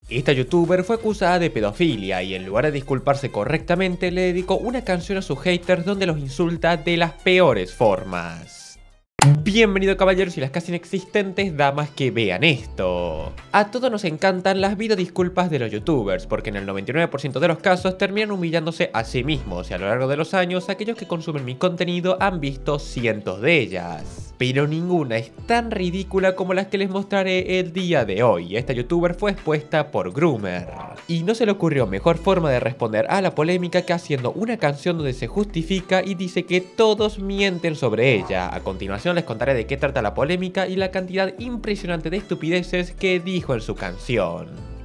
Esta youtuber fue acusada de pedofilia y en lugar de disculparse correctamente le dedicó una canción a sus haters donde los insulta de las peores formas. Bienvenido caballeros y las casi inexistentes damas que vean esto. A todos nos encantan las videodisculpas de los youtubers porque en el 99% de los casos terminan humillándose a sí mismos y a lo largo de los años aquellos que consumen mi contenido han visto cientos de ellas. Pero ninguna es tan ridícula como las que les mostraré el día de hoy. Esta youtuber fue expuesta por Groomer y no se le ocurrió mejor forma de responder a la polémica que haciendo una canción donde se justifica y dice que todos mienten sobre ella. A continuación les contaré de qué trata la polémica y la cantidad impresionante de estupideces que dijo en su canción.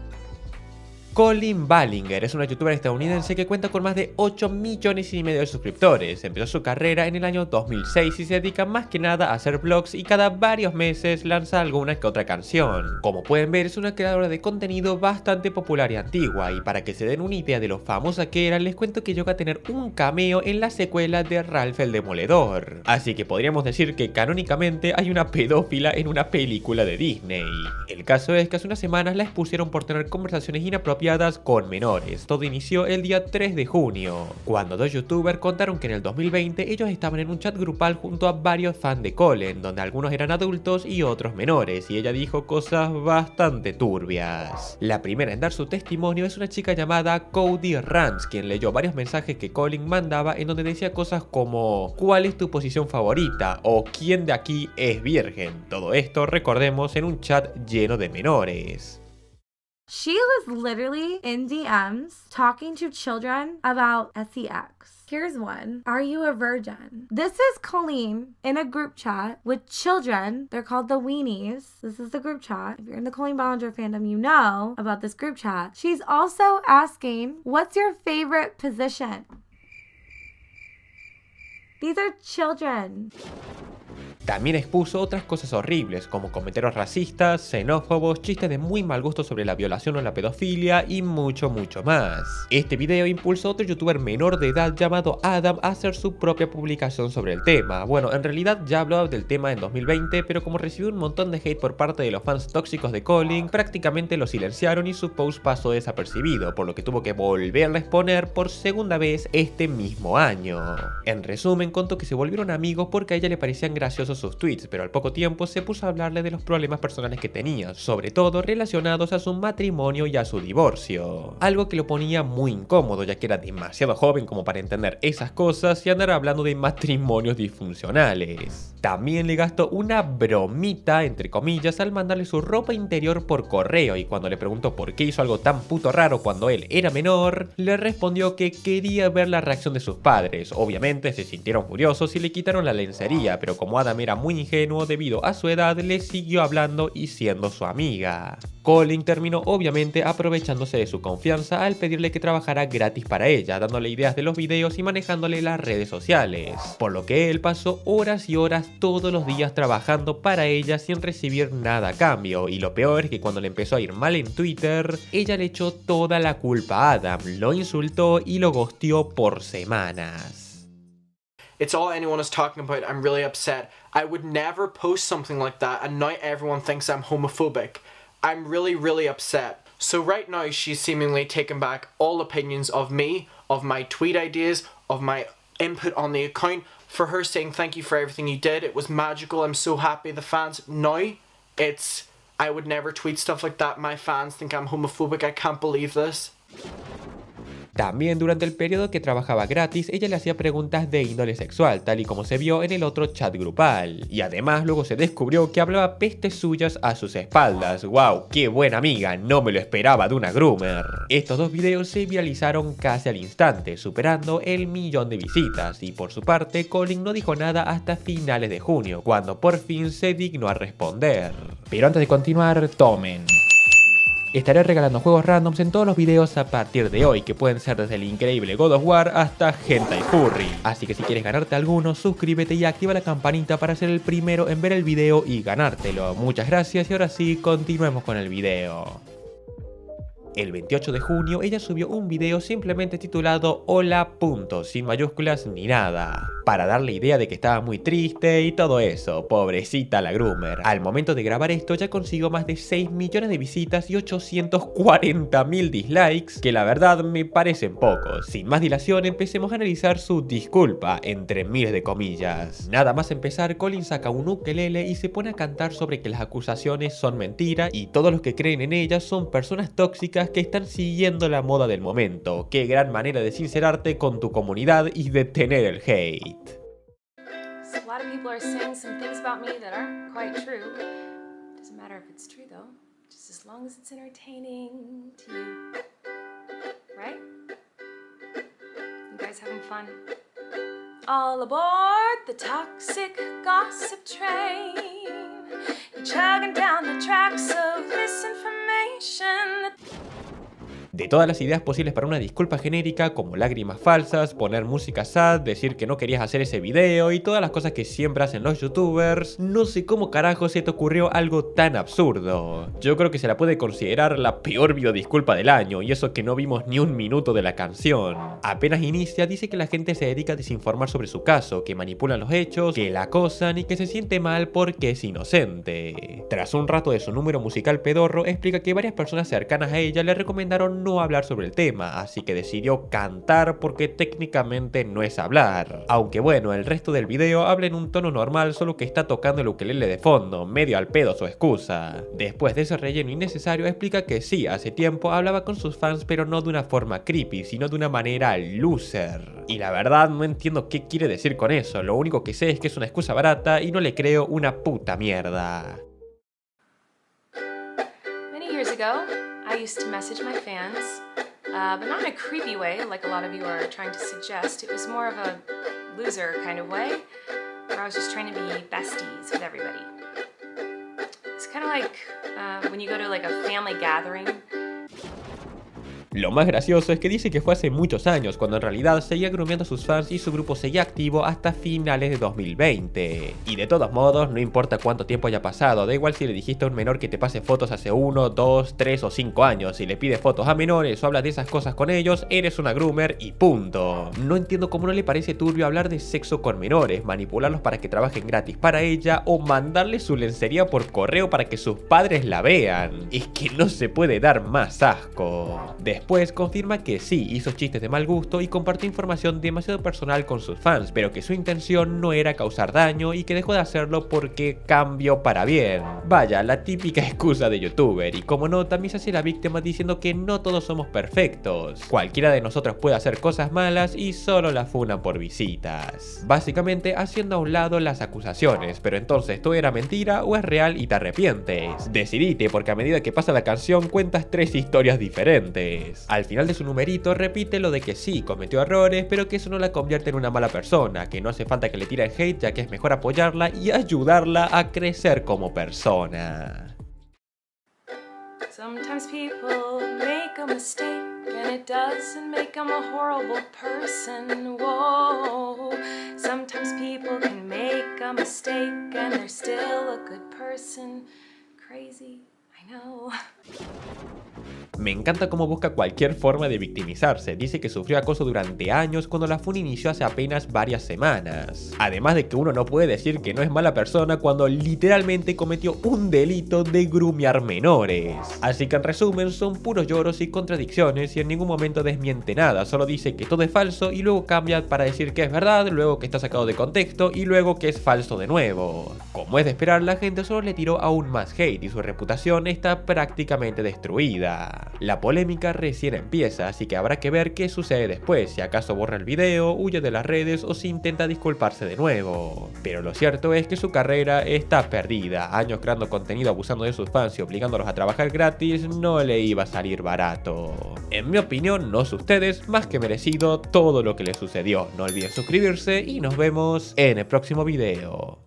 Colin Ballinger es una youtuber estadounidense que cuenta con más de 8 millones y medio de suscriptores. Empezó su carrera en el año 2006 y se dedica más que nada a hacer vlogs y cada varios meses lanza alguna que otra canción. Como pueden ver, es una creadora de contenido bastante popular y antigua, y para que se den una idea de lo famosa que era, les cuento que llegó a tener un cameo en la secuela de Ralph el Demoledor. Así que podríamos decir que canónicamente hay una pedófila en una película de Disney. El caso es que hace unas semanas la expusieron por tener conversaciones inapropiadas con menores. Todo inició el día 3 de junio, cuando dos youtubers contaron que en el 2020 ellos estaban en un chat grupal junto a varios fans de Colin, donde algunos eran adultos y otros menores, y ella dijo cosas bastante turbias. La primera en dar su testimonio es una chica llamada Cody Rance, quien leyó varios mensajes que Colin mandaba en donde decía cosas como ¿cuál es tu posición favorita? O ¿quién de aquí es virgen? Todo esto, recordemos, en un chat lleno de menores. She was literally in DMs talking to children about sex. Here's one. Are you a virgin? This is Colleen in a group chat with children. They're called the Weenies. This is the group chat. If you're in the Colleen Ballinger fandom, you know about this group chat. She's also asking, what's your favorite position? These are children. También expuso otras cosas horribles, como comentarios racistas, xenófobos, chistes de muy mal gusto sobre la violación o la pedofilia y mucho más. Este video impulsó a otro youtuber menor de edad llamado Adam a hacer su propia publicación sobre el tema. Bueno, en realidad ya hablaba del tema en 2020, pero como recibió un montón de hate por parte de los fans tóxicos de Colin, prácticamente lo silenciaron y su post pasó desapercibido, por lo que tuvo que volver a exponer por segunda vez este mismo año. En resumen, contó que se volvieron amigos porque a ella le parecían graciosos sus tweets, pero al poco tiempo se puso a hablarle de los problemas personales que tenía, sobre todo relacionados a su matrimonio y a su divorcio. Algo que lo ponía muy incómodo, ya que era demasiado joven como para entender esas cosas y andar hablando de matrimonios disfuncionales. También le gastó una bromita, entre comillas, al mandarle su ropa interior por correo, y cuando le preguntó por qué hizo algo tan puto raro cuando él era menor, le respondió que quería ver la reacción de sus padres. Obviamente se sintieron furiosos y le quitaron la lencería, pero como Adam era muy ingenuo debido a su edad, le siguió hablando y siendo su amiga. Colin terminó obviamente aprovechándose de su confianza al pedirle que trabajara gratis para ella, dándole ideas de los videos y manejándole las redes sociales, por lo que él pasó horas y horas todos los días trabajando para ella sin recibir nada a cambio. Y lo peor es que cuando le empezó a ir mal en Twitter, ella le echó toda la culpa a Adam, lo insultó y lo ghosteó por semanas. It's all anyone is talking about. I'm really upset. I would never post something like that, and now everyone thinks I'm homophobic. I'm really upset. So right now she's seemingly taken back all opinions of me, of my tweet ideas, of my input on the account. For her saying thank you for everything you did. It was magical. I'm so happy. The fans. Now it's I would never tweet stuff like that. My fans think I'm homophobic. I can't believe this. También durante el periodo que trabajaba gratis, ella le hacía preguntas de índole sexual, tal y como se vio en el otro chat grupal. Y además luego se descubrió que hablaba pestes suyas a sus espaldas. ¡Wow! ¡Qué buena amiga! No me lo esperaba de una groomer. Estos dos videos se viralizaron casi al instante, superando el 1.000.000 de visitas. Y por su parte, Colin no dijo nada hasta finales de junio, cuando por fin se dignó a responder. Pero antes de continuar, tomen. Estaré regalando juegos randoms en todos los videos a partir de hoy, que pueden ser desde el increíble God of War hasta Hentai Furry. Así que si quieres ganarte alguno, suscríbete y activa la campanita para ser el primero en ver el video y ganártelo. Muchas gracias y ahora sí, continuemos con el video. El 28 de junio ella subió un video simplemente titulado Hola, punto, sin mayúsculas ni nada, para darle idea de que estaba muy triste y todo eso. Pobrecita la groomer. Al momento de grabar esto ya consiguió más de 6 millones de visitas y 840.000 dislikes, que la verdad me parecen pocos. Sin más dilación, empecemos a analizar su disculpa, entre miles de comillas. Nada más empezar, Colin saca un ukelele y se pone a cantar sobre que las acusaciones son mentira y todos los que creen en ellas son personas tóxicas que están siguiendo la moda del momento. Qué gran manera de sincerarte con tu comunidad y detener el hate. So a lot of people are saying some things about me that aren't quite true. Doesn't matter if it's true though, just as long as it's entertaining to you. Right? You guys having fun? All aboard the toxic gossip train. You're chugging down the tracks of misinformation. De todas las ideas posibles para una disculpa genérica, como lágrimas falsas, poner música sad, decir que no querías hacer ese video y todas las cosas que siempre hacen los youtubers, no sé cómo carajo se te ocurrió algo tan absurdo. Yo creo que se la puede considerar la peor videodisculpa del año, y eso que no vimos ni un minuto de la canción. Apenas inicia, dice que la gente se dedica a desinformar sobre su caso, que manipulan los hechos, que la acosan y que se siente mal porque es inocente. Tras un rato de su número musical pedorro, explica que varias personas cercanas a ella le recomendaron no hablar sobre el tema, así que decidió cantar porque técnicamente no es hablar. Aunque bueno, el resto del video habla en un tono normal, solo que está tocando el ukelele de fondo, medio al pedo su excusa. Después de ese relleno innecesario, explica que sí, hace tiempo hablaba con sus fans, pero no de una forma creepy, sino de una manera loser. Y la verdad no entiendo qué quiere decir con eso, lo único que sé es que es una excusa barata y no le creo una puta mierda. Many years ago, I used to message my fans, but not in a creepy way like a lot of you are trying to suggest. It was more of a loser kind of way, where I was just trying to be besties with everybody. It's kind of like when you go to like a family gathering. Lo más gracioso es que dice que fue hace muchos años, cuando en realidad seguía groomeando a sus fans y su grupo seguía activo hasta finales de 2020. Y de todos modos, no importa cuánto tiempo haya pasado, da igual si le dijiste a un menor que te pase fotos hace 1, 2, 3 o 5 años, si le pides fotos a menores o hablas de esas cosas con ellos, eres una groomer y punto. No entiendo cómo no le parece turbio hablar de sexo con menores, manipularlos para que trabajen gratis para ella o mandarles su lencería por correo para que sus padres la vean. Es que no se puede dar más asco. Después confirma que sí, hizo chistes de mal gusto y compartió información demasiado personal con sus fans, pero que su intención no era causar daño y que dejó de hacerlo porque cambió para bien. Vaya, la típica excusa de youtuber, y como no, también se hace la víctima diciendo que no todos somos perfectos. Cualquiera de nosotros puede hacer cosas malas y solo la funan por visitas. Básicamente haciendo a un lado las acusaciones, pero entonces ¿todo era mentira o es real y te arrepientes? Decidite, porque a medida que pasa la canción cuentas 3 historias diferentes. Al final de su numerito repite lo de que sí, cometió errores, pero que eso no la convierte en una mala persona, que no hace falta que le tiren hate, ya que es mejor apoyarla y ayudarla a crecer como persona. Sometimes people make a mistake and it doesn't make them a horrible person. Whoa. Sometimes people can make a mistake and they're still a good person. Crazy, I know. Me encanta cómo busca cualquier forma de victimizarse. Dice que sufrió acoso durante años cuando la funa inició hace apenas varias semanas. Además de que uno no puede decir que no es mala persona cuando literalmente cometió un delito de groomear menores. Así que en resumen son puros lloros y contradicciones y en ningún momento desmiente nada. Solo dice que todo es falso y luego cambia para decir que es verdad, luego que está sacado de contexto y luego que es falso de nuevo. Como es de esperar, la gente solo le tiró aún más hate y su reputación está prácticamente destruida. La polémica recién empieza, así que habrá que ver qué sucede después, si acaso borra el video, huye de las redes o si intenta disculparse de nuevo. Pero lo cierto es que su carrera está perdida. Años creando contenido abusando de sus fans y obligándolos a trabajar gratis no le iba a salir barato. En mi opinión, no sé ustedes, más que merecido todo lo que le sucedió. No olviden suscribirse y nos vemos en el próximo video.